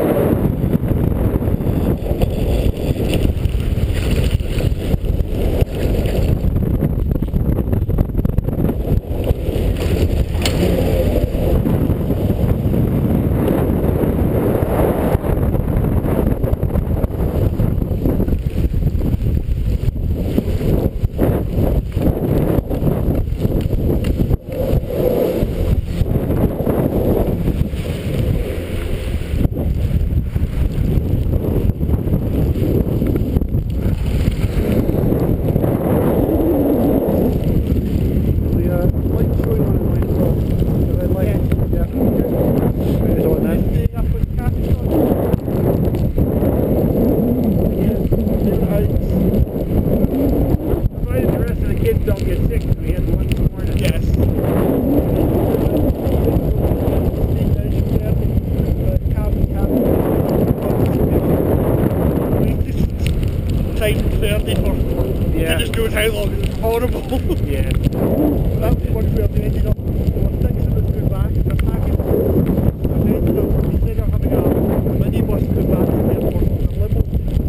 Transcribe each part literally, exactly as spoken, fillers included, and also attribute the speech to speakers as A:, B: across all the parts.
A: thirty for yeah. It just goes how long, it was horrible. Yeah. That was one where they ended up, they were six of us going back, and they're packing, and they ended up, instead of having a minibus to go back to the airport, a limo.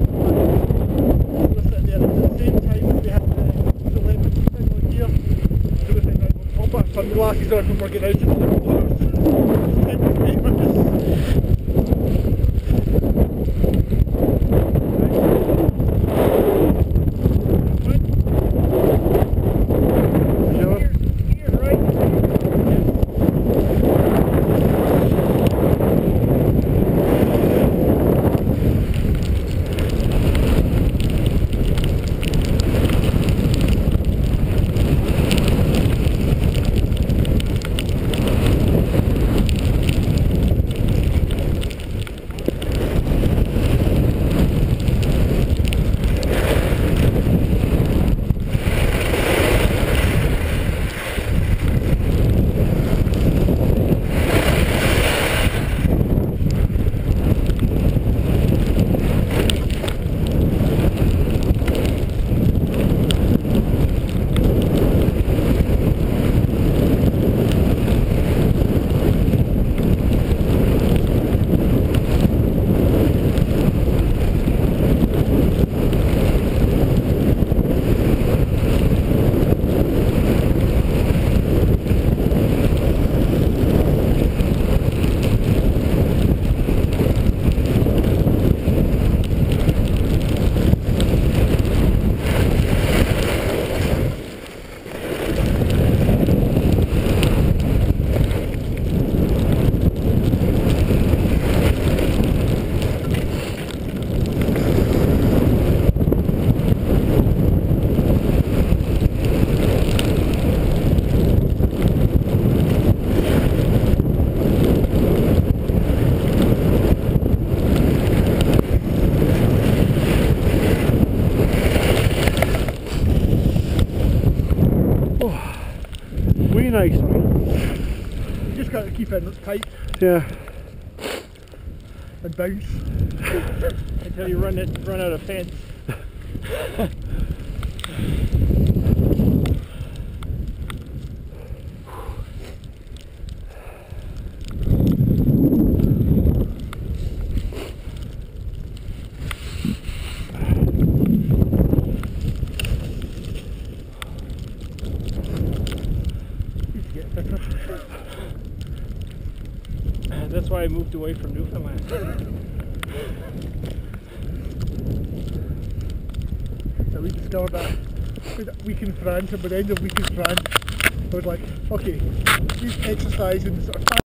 A: So we're sitting there, and at the same time we had the, the lemon thing on here, so we think, right, we'll pop our sunglasses on when we're getting out of the limo. Nice. You just got to keep it tight. Yeah. And bounce until you run it run out of fence. That's why I moved away from Newfoundland. So we discovered that week in France, and by the end of week in France, I was like, okay, we've exercised in sort of